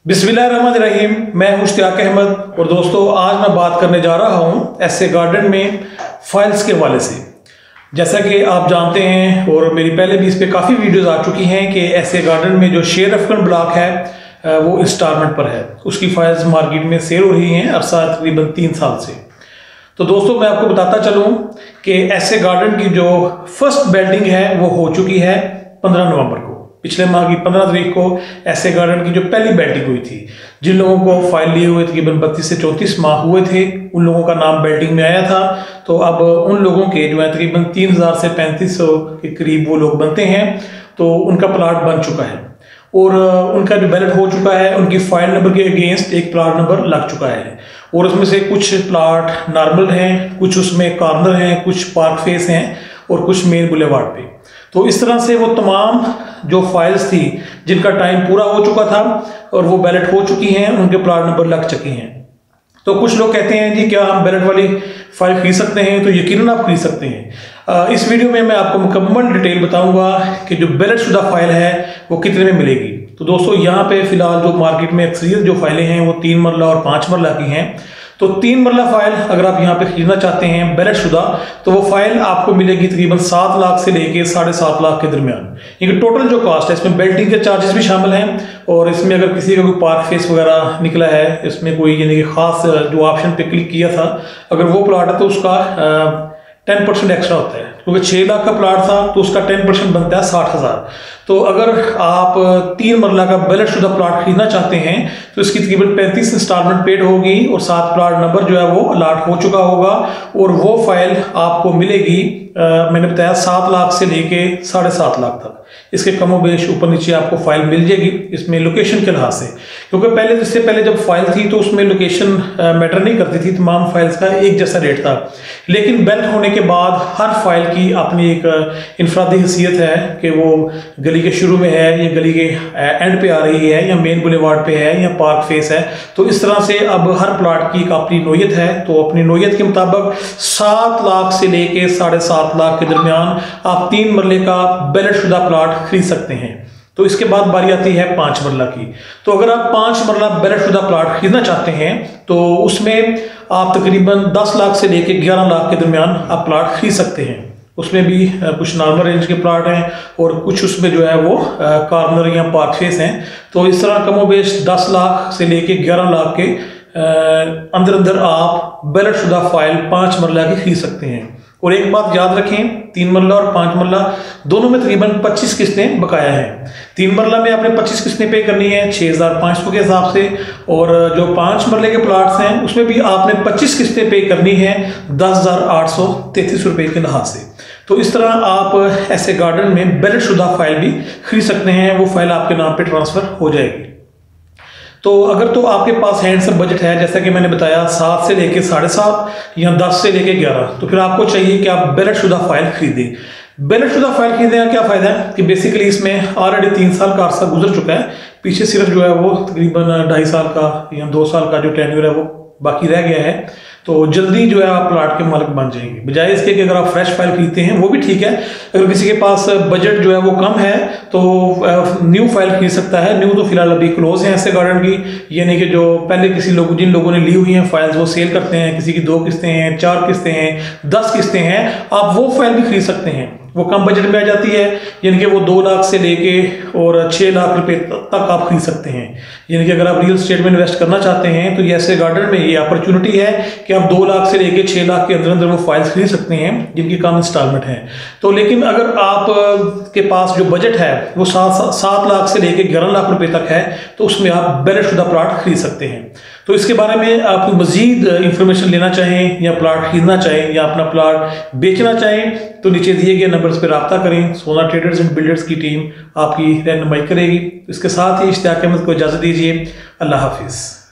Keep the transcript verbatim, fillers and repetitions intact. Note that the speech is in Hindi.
बिस्मिल्लाहिर्रहमानिर्रहीम। मैं मुश्ताक अहमद और दोस्तों आज मैं बात करने जा रहा हूँ एसए गार्डन में फाइल्स के हवाले से। जैसा कि आप जानते हैं और मेरी पहले भी इस पर काफ़ी वीडियोस आ चुकी हैं कि एसए गार्डन में जो शेयर अफगन ब्लॉक है वो इंस्टॉलमेंट पर है, उसकी फाइल्स मार्केट में सेल हो रही हैं अरसा तकरीबन तीन साल से। तो दोस्तों मैं आपको बताता चलूँ कि एसए गार्डन की जो फर्स्ट बेल्डिंग है वो हो चुकी है पंद्रह नवंबर को। पिछले माह की पंद्रह तारीख को एसए गार्डन की जो पहली बेल्टिंग हुई थी, जिन लोगों को फाइल लिए हुए तकरीबन बत्तीस से चौंतीस माह हुए थे उन लोगों का नाम बेल्टिंग में आया था। तो अब उन लोगों के जो है तकरीबन तीन हज़ार से पैंतीस सौ के करीब वो लोग बनते हैं, तो उनका प्लाट बन चुका है और उनका जो बैलेट हो चुका है, उनकी फाइल नंबर के अगेंस्ट एक प्लाट नंबर लग चुका है। और उसमें से कुछ प्लाट नॉर्मल हैं, कुछ उसमें कॉर्नर हैं, कुछ पार्क फेस हैं और कुछ मेन बुलेवार्ड पे। तो इस तरह से वो तमाम जो फाइल्स थी जिनका टाइम पूरा हो चुका था और वो बैलेट हो चुकी हैं, उनके प्लाट नंबर लग चुके हैं। तो कुछ लोग कहते हैं जी क्या हम बैलेट वाली फाइल खरीद सकते हैं? तो यकीनन आप खरीद सकते हैं। इस वीडियो में मैं आपको मुकम्मल डिटेल बताऊंगा कि जो बैलेट शुदा फाइल है वो कितने में मिलेगी। तो दोस्तों यहाँ पे फिलहाल जो मार्केट में अक्सरियत जो फाइलें हैं वो तीन मरला और पाँच मरला की हैं। तो तीन मरला फाइल अगर आप यहाँ पे खरीदना चाहते हैं बैलेट शुदा, तो वो फाइल आपको मिलेगी तकरीबन सात लाख से लेके साढ़े सात लाख के दरमियान। ये टोटल जो कॉस्ट है इसमें बेल्टिंग के चार्जेस भी शामिल हैं और इसमें अगर किसी का कोई पार्क फेस वगैरह निकला है, इसमें कोई यानी कि खास जो ऑप्शन पे क्लिक किया था, अगर वो प्लाट है तो उसका टेन परसेंट एक्स्ट्रा होता है, क्योंकि छः लाख का प्लाट था तो उसका टेन परसेंट बनता है साठ हज़ार। तो अगर आप तीन मरला का बैलेट शुदा प्लाट खरीदना चाहते हैं तो इसकी तकरीबन पैंतीस इंस्टॉलमेंट पेड होगी और सात प्लाट नंबर जो है वो अलाट हो चुका होगा और वो फाइल आपको मिलेगी आ, मैंने बताया सात लाख से लेके साढ़े सात लाख तक। इसके कमो बेश ऊपर नीचे आपको फाइल मिल जाएगी इसमें लोकेशन के लिहाज से, क्योंकि पहले इससे पहले जब फाइल थी तो उसमें लोकेशन मैटर नहीं करती थी, तमाम फाइल्स का एक जैसा रेट था। लेकिन बेल्ट होने के बाद हर फाइल की अपनी एक इनफरादी हैसियत है कि वो गली के शुरू में है या गली के एंड पे आ रही है या मेन बुलेवार्ड पे है या पार्क फेस है। तो इस तरह से अब हर प्लाट की एक अपनी नोयत है। तो अपनी नोयत के मुताबिक सात लाख से लेके साढ़े सात लाख के दरमियान आप तीन मरले का बैलेट शुदा प्लाट खरीद सकते हैं। तो इसके बाद बारी आती है पांच मरला की। तो अगर आप पांच मरला बैलेट शुदा प्लाट खरीदना चाहते हैं तो उसमें आप तकरीबन दस लाख से लेके ग्यारह लाख के दरमियान आप प्लाट खरीद सकते हैं। उसमें भी कुछ नॉर्मल रेंज के प्लाट हैं और कुछ उसमें जो है वो कॉर्नर या पार्क फेस हैं। तो इस तरह कमोबेश दस लाख से लेके ग्यारह लाख के अंदर अंदर आप बैलेट शुदा फाइल पांच मरला की खरीद सकते हैं। और एक बात याद रखें, तीन मरला और पांच मरला दोनों में तकरीबन पच्चीस किस्तें बकाया हैं। तीन मरला में आपने पच्चीस किस्तें पे करनी है छः हज़ार पाँच सौ के हिसाब से, और जो पाँच मरले के प्लाट्स हैं उसमें भी आपने पच्चीस किस्तें पे करनी है दस हज़ार आठ सौ तैंतीस रुपये के लिहाज से। तो इस तरह आप ऐसे गार्डन में बैलेट शुदा फाइल भी खरीद सकते हैं, वो फाइल आपके नाम पे ट्रांसफ़र हो जाएगी। तो अगर तो आपके पास हैंड से बजट है, जैसा कि मैंने बताया सात से लेके साढ़े सात या दस से लेके ग्यारह, तो फिर आपको चाहिए कि आप बैलेट शुदा फाइल खरीदें। बैलेट शुदा फाइल खरीदने का क्या फ़ायदा है कि बेसिकली इसमें ऑलरेडी तीन साल का अर्सा गुजर चुका है, पीछे सिर्फ जो है वो तकरीबन ढाई साल का या दो साल का जो टेन्योर है वो बाकी रह गया है। तो जल्दी जो है आप प्लाट के मालिक बन जाएंगे, बजाय इसके कि अगर आप फ्रेश फाइल खरीदते हैं वो भी ठीक है। अगर किसी के पास बजट जो है वो कम है तो न्यू फाइल खरीद सकता है। न्यू तो फिलहाल अभी क्लोज है ऐसे गार्डन की, यानी कि जो पहले किसी लोग जिन लोगों ने ली हुई हैं फाइल्स वो सेल करते हैं, किसी की दो किस्तें हैं, चार किस्तें हैं, दस किस्तें हैं, आप वो फाइल भी खरीद सकते हैं। वो कम बजट में आ जाती है, यानी कि वो दो लाख से लेके और छः लाख रुपए तक आप खरीद सकते हैं। यानी कि अगर आप रियल एस्टेट में इन्वेस्ट करना चाहते हैं तो ये ऐसे गार्डन में ये अपॉर्चुनिटी है कि आप दो लाख से लेके छः लाख के अंदर अंदर वो फाइल्स खरीद सकते हैं जिनकी कम इंस्टॉलमेंट है। तो लेकिन अगर आप के पास जो बजट है वो सात सात लाख से लेके ग्यारह लाख रुपए तक है तो उसमें आप बैलेट शुदा प्लाट खरीद सकते हैं। तो इसके बारे में आप मजीद इंफॉर्मेशन लेना चाहें या प्लाट खरीदना चाहें या अपना प्लाट बेचना चाहें तो नीचे दिए गए नंबर्स पर रब्ता करें। सोना ट्रेडर्स एंड बिल्डर्स की टीम आपकी रहनुमाई करेगी। इसके साथ ही इश्तियाक अहमद को इजाज़त दीजिए। अल्लाह हाफिज़।